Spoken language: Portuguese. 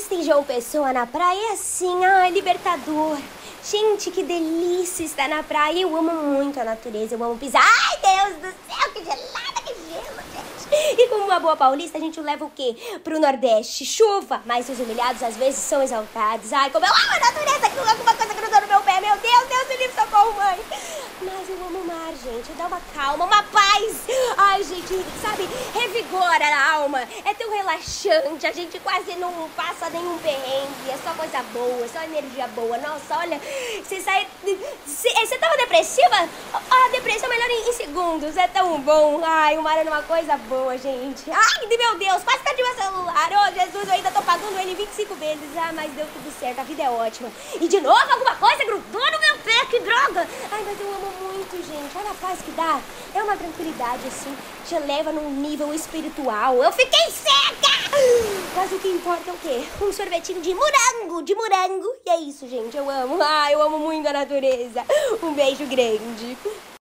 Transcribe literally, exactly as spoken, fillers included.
Festa em João Pessoa na praia é assim, ai, libertador. Gente, que delícia estar na praia. Eu amo muito a natureza, eu amo pisar. Ai, Deus do céu, que gelada, que gelo, gente. E como uma boa paulista, a gente leva o quê? Pro Nordeste, chuva. Mas os humilhados, às vezes, são exaltados. Ai, como eu amo a natureza, que alguma coisa grudou no meu pé. Meu Deus, Deus me livre, socorro, mãe. Mas eu amo o mar, gente. Dá uma calma, uma paz. Ai, gente, sabe, revigora a alma. É tão relaxante. A gente quase não passa nenhum perrengue. É só coisa boa, só energia boa. Nossa, olha, você sai... Você tava depressiva? A depressão melhora em, em segundos. É tão bom. Ai, o mar é uma coisa boa, gente. Ai, meu Deus, quase caiu meu celular. Oh, Jesus, eu ainda tô pagando ele vinte e cinco vezes. Ah, mas deu tudo certo. A vida é ótima. E de novo, alguma coisa grudou no meu pé. Que droga. Ai, mas eu amo muito, gente. Olha a paz que dá. É uma tranquilidade, assim. Te leva num nível espiritual. Eu fiquei cega! Mas o que importa é o quê? Um sorvetinho de morango, de morango. E é isso, gente. Eu amo. Ah, eu amo muito a natureza. Um beijo grande.